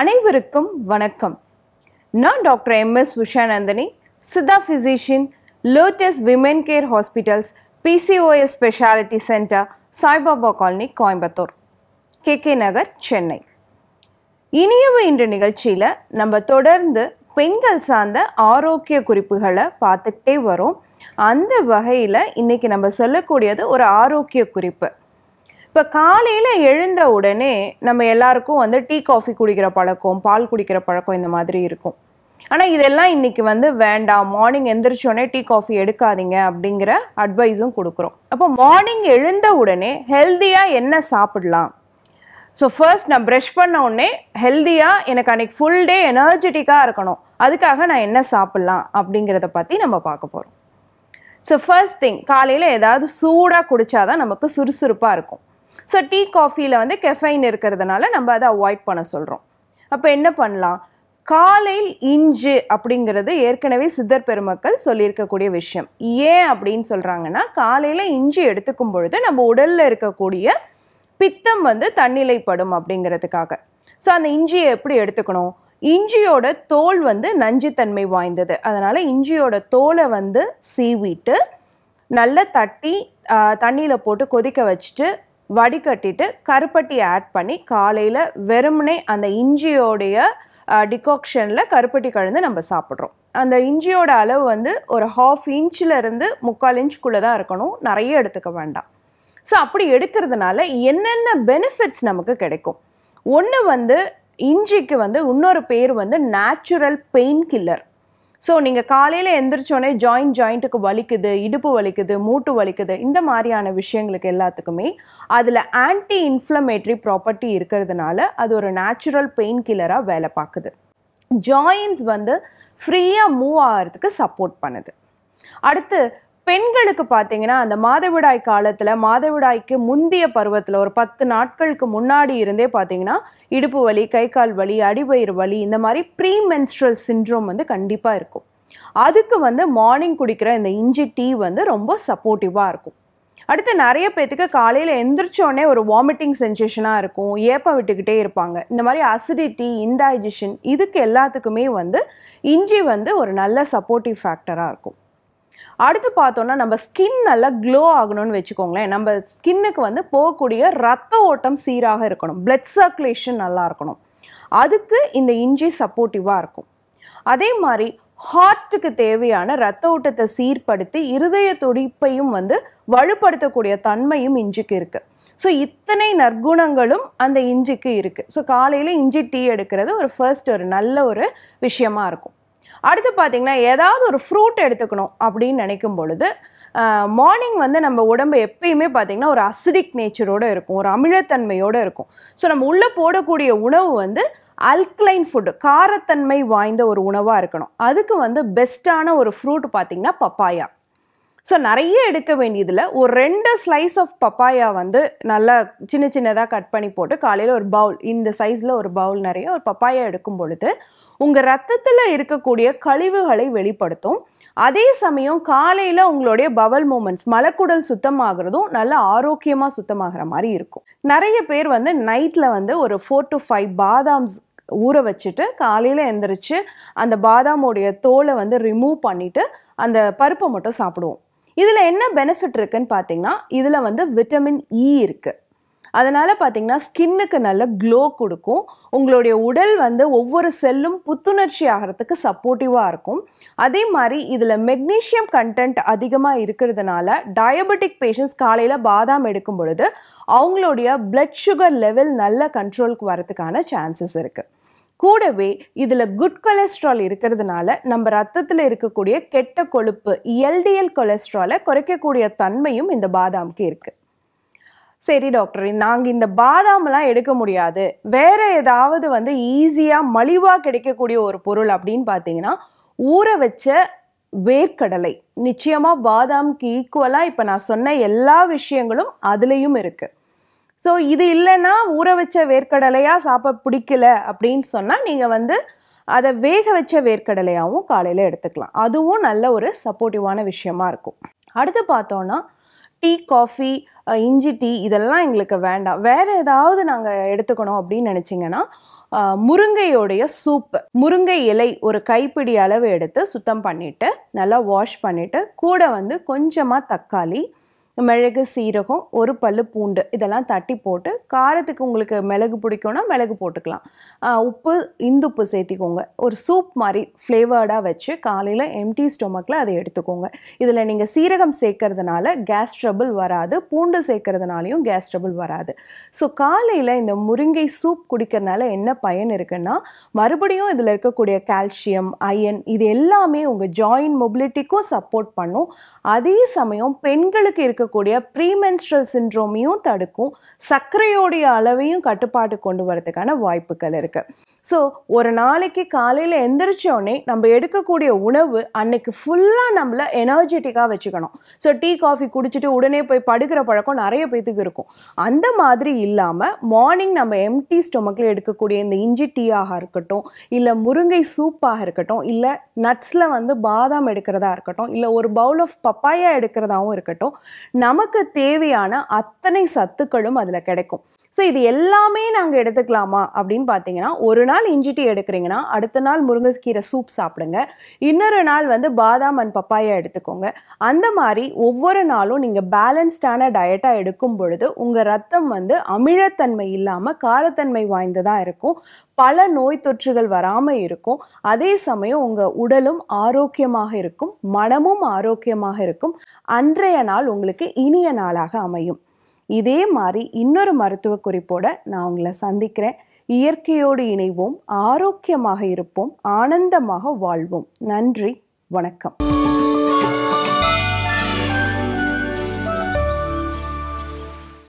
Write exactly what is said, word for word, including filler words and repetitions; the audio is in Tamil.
அனைவருக்கும் வணக்கம். நான் doctor M S Ushanandini, Siddha physician, Lotus Women Care Hospitals, P C O S speciality centre, Saibaba colony, Coimbatore, K K Nagar, Chennai. இனியவை என்ற நிகழ்ச்சியில் நம்ம தொடர்ந்து பெண்கள் சார்ந்த ஆரோக்கிய குறிப்புகளை பார்த்துக்கிட்டே வரோம். அந்த வகையில் இன்றைக்கி நம்ம சொல்லக்கூடியது ஒரு ஆரோக்கிய குறிப்பு. இப்போ காலையில் எழுந்த உடனே நம்ம எல்லாருக்கும் வந்து டீ காஃபி குடிக்கிற பழக்கம், பால் குடிக்கிற பழக்கம் இந்த மாதிரி இருக்கும். ஆனால் இதெல்லாம் இன்றைக்கி வந்து வேண்டாம், மார்னிங் எந்திரிச்சோடனே டீ காஃபி எடுக்காதீங்க அப்படிங்கிற அட்வைஸும் கொடுக்குறோம். அப்போ மார்னிங் எழுந்த உடனே ஹெல்த்தியாக என்ன சாப்பிடலாம்? ஸோ ஃபர்ஸ்ட் நான் ப்ரஷ் பண்ண உடனே ஹெல்த்தியாக எனக்கு அன்றைக்கி ஃபுல் டே எனர்ஜெட்டிக்காக இருக்கணும், அதுக்காக நான் என்ன சாப்பிட்லாம் அப்படிங்கிறத பற்றி நம்ம பார்க்க போகிறோம். ஸோ ஃபர்ஸ்ட் திங், காலையில் ஏதாவது சூடாக குடித்தாதான் நமக்கு சுறுசுறுப்பாக இருக்கும். ஸோ டீ காஃபியில் வந்து கெஃபைன் இருக்கிறதுனால நம்ம அதை அவாய்ட் பண்ண சொல்கிறோம். அப்போ என்ன பண்ணலாம்? காலையில் இஞ்சி அப்படிங்கிறது ஏற்கனவே சித்தர் பெருமக்கள் சொல்லியிருக்கக்கூடிய விஷயம். ஏன் அப்படின்னு சொல்கிறாங்கன்னா, காலையில் இஞ்சி எடுத்துக்கும் பொழுது நம்ம உடலில் இருக்கக்கூடிய பித்தம் வந்து தன்னிலைப்படும் அப்படிங்கிறதுக்காக. ஸோ அந்த இஞ்சியை எப்படி எடுத்துக்கணும்? இஞ்சியோட தோல் வந்து நஞ்சுத்தன்மை வாய்ந்தது, அதனால் இஞ்சியோட தோலை வந்து சீவிட்டு நல்லா தட்டி தண்ணியில் போட்டு கொதிக்க வச்சுட்டு வடிகட்டிட்டு கருப்பட்டி ஆட் பண்ணி காலையில் வெறுமனே அந்த இஞ்சியோடைய டிகாக்ஷனில் கருப்பட்டி கலந்து நம்ம சாப்பிட்றோம். அந்த இஞ்சியோட அளவு வந்து ஒரு ஹாஃப் இன்ச்சில் இருந்து முக்கால் இன்ச்சுக்குள்ளே தான் இருக்கணும், நிறைய எடுத்துக்க வேண்டாம். ஸோ அப்படி எடுக்கிறதுனால என்னென்ன பெனிஃபிட்ஸ் நமக்கு கிடைக்கும்? ஒன்று வந்து இஞ்சிக்கு வந்து இன்னொரு பேர் வந்து நேச்சுரல் பெயின் கில்லர். ஸோ நீங்கள் காலையில் எந்திரிச்சோடனே ஜாயிண்ட் ஜாயிண்ட்டுக்கு வலிக்குது, இடுப்பு வலிக்குது, மூட்டு வலிக்குது, இந்த மாதிரியான விஷயங்களுக்கு எல்லாத்துக்குமே அதில் ஆன்டி இன்ஃப்ளமேட்ரி ப்ராப்பர்ட்டி இருக்கிறதுனால அது ஒரு நேச்சுரல் பெயின் கில்லராக வேலை பார்க்குது. ஜாயின்ட்ஸ் வந்து ஃப்ரீயாக மூவ் ஆகிறதுக்கு சப்போர்ட் பண்ணுது. அடுத்து பெண்களுக்கு பார்த்தீங்கன்னா, அந்த மாதவிடாய் காலத்தில், மாதவிடாய்க்கு முந்தைய பருவத்தில் ஒரு பத்து நாட்களுக்கு முன்னாடி இருந்தே பார்த்தீங்கன்னா இடுப்பு வலி, கை கால் வலி, அடிவயிறு வலி, இந்த மாதிரி ப்ரீ மென்ஸ்ட்ரல் சிண்ட்ரோம் வந்து கண்டிப்பாக இருக்கும். அதுக்கு வந்து மார்னிங் குடிக்கிற இந்த இஞ்சி டீ வந்து ரொம்ப சப்போர்ட்டிவாக இருக்கும். அடுத்து நிறைய பேர்த்துக்கு காலையில் எந்திரிச்சோடனே ஒரு வாமிட்டிங் சென்சேஷனாக இருக்கும், ஏப்பம் விட்டுக்கிட்டே இருப்பாங்க. இந்த மாதிரி அசிடிட்டி, இன்டைஜஷன், இதுக்கு எல்லாத்துக்குமே வந்து இஞ்சி வந்து ஒரு நல்ல சப்போர்ட்டிவ் ஃபேக்டராக இருக்கும். அடுத்து பார்த்தோன்னா, நம்ம ஸ்கின் நல்லா க்ளோ ஆகணும்னு வச்சுக்கோங்களேன். நம்ம ஸ்கின்னுக்கு வந்து போகக்கூடிய ரத்த ஓட்டம் சீராக இருக்கணும், பிளட் சர்க்குலேஷன் நல்லா இருக்கணும். அதுக்கு இந்த இஞ்சி சப்போர்ட்டிவாக இருக்கும். அதே மாதிரி ஹார்ட்டுக்கு தேவையான ரத்த ஓட்டத்தை சீர்படுத்தி இருதய துடிப்பையும் வந்து வலுப்படுத்தக்கூடிய தன்மையும் இஞ்சிக்கு இருக்குது. ஸோ இத்தனை நற்குணங்களும் அந்த இஞ்சிக்கு இருக்குது. ஸோ காலையில் இஞ்சி டீ எடுக்கிறது ஒரு ஃபர்ஸ்ட் ஒரு நல்ல ஒரு விஷயமா இருக்கும். அடுத்து பார்த்திங்கன்னா, ஏதாவது ஒரு ஃப்ரூட் எடுத்துக்கணும் அப்படின்னு நினைக்கும் பொழுது மார்னிங் வந்து நம்ம உடம்பு எப்பயுமே பார்த்திங்கன்னா ஒரு அசிடிக் நேச்சரோடு இருக்கும், ஒரு அமிலத்தன்மையோடு இருக்கும். ஸோ நம்ம உள்ளே போடக்கூடிய உணவு வந்து அல்கலைன் ஃபுட்டு, காரத்தன்மை வாய்ந்த ஒரு உணவாக இருக்கணும். அதுக்கு வந்து பெஸ்ட்டான ஒரு ஃப்ரூட் பார்த்திங்கன்னா பப்பாயா. ஸோ நிறைய எடுக்க வேண்டியதில் ஒரு ரெண்டு ஸ்லைஸ் ஆஃப் பப்பாயா வந்து நல்லா சின்ன சின்னதாக கட் பண்ணி போட்டு காலையில் ஒரு பவுல், இந்த சைஸில் ஒரு பவுல் நிறைய ஒரு பப்பாயா எடுக்கும் பொழுது உங்கள் ரத்தத்தில் இருக்கக்கூடிய கழிவுகளை வெளிப்படுத்தும். அதே சமயம் காலையில் உங்களுடைய பவல் மூமெண்ட்ஸ், மலக்குடல் சுத்தமாகிறதும் நல்ல ஆரோக்கியமாக சுத்தமாகிற மாதிரி இருக்கும். நிறைய பேர் வந்து நைட்டில் வந்து ஒரு ஃபோர் டு ஃபைவ் பாதாம்ஸ் ஊற வச்சுட்டு காலையில் எந்திரிச்சு அந்த பாதாமோடைய தோலை வந்து ரிமூவ் பண்ணிவிட்டு அந்த பருப்பை மட்டும் சாப்பிடுவோம். இதில் என்ன பெனிஃபிட் இருக்குன்னு பார்த்தீங்கன்னா, இதில் வந்து விட்டமின் இ இருக்குது. அதனால் பார்த்திங்கன்னா ஸ்கின்னுக்கு நல்ல க்ளோ கொடுக்கும். உங்களுடைய உடல் வந்து ஒவ்வொரு செல்லும் புத்துணர்ச்சி ஆகிறதுக்கு சப்போர்ட்டிவாக இருக்கும். அதே மாதிரி இதில் மெக்னீஷியம் கண்டென்ட் அதிகமாக இருக்கிறதுனால டயபெட்டிக் பேஷண்ட்ஸ் காலையில் பாதாம் எடுக்கும் பொழுது அவங்களுடைய பிளட் சுகர் லெவல் நல்ல கண்ட்ரோலுக்கு வரதுக்கான சான்சஸ் இருக்குது. கூடவே இதில் குட் கொலஸ்ட்ரால் இருக்கிறதுனால நம்ம ரத்தத்தில் இருக்கக்கூடிய கெட்ட கொழுப்பு எல்டிஎல் கொலஸ்ட்ராலை குறைக்கக்கூடிய தன்மையும் இந்த பாதாமுக்கு இருக்குது. சரி டாக்டர், நாங்கள் இந்த பாதாம்லாம் எடுக்க முடியாது, வேறு ஏதாவது வந்து ஈஸியாக மலிவாக கிடைக்கக்கூடிய ஒரு பொருள் அப்படின்னு பார்த்தீங்கன்னா, ஊற வச்ச வேர்க்கடலை. நிச்சயமாக பாதாமுக்கு ஈக்குவலாக இப்போ நான் சொன்ன எல்லா விஷயங்களும் அதுலேயும் இருக்குது. ஸோ இது இல்லைன்னா ஊற வச்ச வேர்க்கடலையாக சாப்பிட பிடிக்கல அப்படின்னு சொன்னால் நீங்கள் வந்து அதை வேக வச்ச வேர்க்கடலையாகவும் காலையில் எடுத்துக்கலாம். அதுவும் நல்ல ஒரு சப்போர்ட்டிவான விஷயமா இருக்கும். அடுத்து பார்த்தோன்னா, டீ, காஃபி, இஞ்சி டீ இதெல்லாம் எங்களுக்கு வேண்டாம், வேறு ஏதாவது நாங்கள் எடுத்துக்கணும் அப்படின்னு நினச்சிங்கன்னா முருங்கையோடைய சூப். முருங்கை இலை ஒரு கைப்பிடி அளவு எடுத்து சுத்தம் பண்ணிட்டு நல்லா வாஷ் பண்ணிட்டு கூட வந்து கொஞ்சமா தக்காளி, மிளகு, சீரகம், ஒரு பல்லு பூண்டு இதெல்லாம் தட்டி போட்டு காரத்துக்கு உங்களுக்கு மிளகு பிடிக்கும்னா மிளகு போட்டுக்கலாம். உப்பு, இந்துப்பு சேர்த்திக்கோங்க. ஒரு சூப் மாதிரி ஃப்ளேவர்டாக வச்சு காலையில் எம்டி ஸ்டொமக்கில் அதை எடுத்துக்கோங்க. இதில் நீங்கள் சீரகம் சேர்க்கறதுனால கேஸ் ட்ரபிள் வராது, பூண்டு சேர்க்கறதுனாலையும் கேஸ் ட்ரபிள் வராது. ஸோ காலையில் இந்த முருங்கை சூப் குடிக்கிறதுனால என்ன பயன் இருக்குன்னா, மறுபடியும் இதில் இருக்கக்கூடிய கால்சியம், அயன் இது எல்லாமே உங்கள் ஜாயின்ட் மொபிலிட்டிக்கும் சப்போர்ட் பண்ணும். அதே சமயம் பெண்களுக்கு இருக்கக்கூடிய ப்ரீமென்ஸ்ட்ரல் சிண்ட்ரோமையும் தடுக்கும், சர்க்கரையோடைய அளவையும் கட்டுப்பாட்டு கொண்டு வரதுக்கான வாய்ப்புகள் இருக்கு. ஸோ ஒரு நாளைக்கு காலையில் எந்திரிச்சோடனே நம்ம எடுக்கக்கூடிய உணவு அன்னைக்கு ஃபுல்லாக நம்மளை எனர்ஜெட்டிக்காக வச்சுக்கணும். ஸோ டீ காஃபி குடிச்சிட்டு உடனே போய் படுக்கிற பழக்கம் நிறைய பேத்துக்கு இருக்கும். அந்த மாதிரி இல்லாமல் மார்னிங் நம்ம எம்டி ஸ்டொமக்கில் எடுக்கக்கூடிய இந்த இஞ்சி டீயாக இருக்கட்டும், இல்லை முருங்கை சூப்பாக இருக்கட்டும், இல்லை நட்ஸில் வந்து பாதாம் எடுக்கிறதா இருக்கட்டும், இல்லை ஒரு பவுல் ஆஃப் பப்பாயா எடுக்கிறதாவும் இருக்கட்டும், நமக்கு தேவையான அத்தனை சத்துக்களும் அதில் கிடைக்கும். ஸோ இது எல்லாமே நாங்கள் எடுத்துக்கலாமா அப்படின்னு பார்த்தீங்கன்னா, ஒரு நாள் இஞ்சி டீ எடுக்கிறீங்கன்னா அடுத்த நாள் முருங்கைக்கீரை சூப் சாப்பிடுங்க, இன்னொரு நாள் வந்து பாதாம் அண்ட் பப்பாயா எடுத்துக்கோங்க. அந்த மாதிரி ஒவ்வொரு நாளும் நீங்கள் பேலன்ஸ்டான டயட்டாக எடுக்கும் பொழுது உங்கள் ரத்தம் வந்து அமிலத்தன்மை இல்லாமல் காரத்தன்மை வாய்ந்ததாக இருக்கும், பல நோய் தொற்றுகள் வராமல் இருக்கும். அதே சமயம் உங்கள் உடலும் ஆரோக்கியமாக இருக்கும், மனமும் ஆரோக்கியமாக இருக்கும். அன்றைய நாள் உங்களுக்கு இனிய நாளாக அமையும். இதே மாதிரி இன்னொரு மருத்துவ குறிப்போட நான் உங்களை சந்திக்கிறேன். இயற்கையோடு இணைவோம், ஆரோக்கியமாக இருப்போம், ஆனந்தமாக வாழ்வோம். நன்றி, வணக்கம்.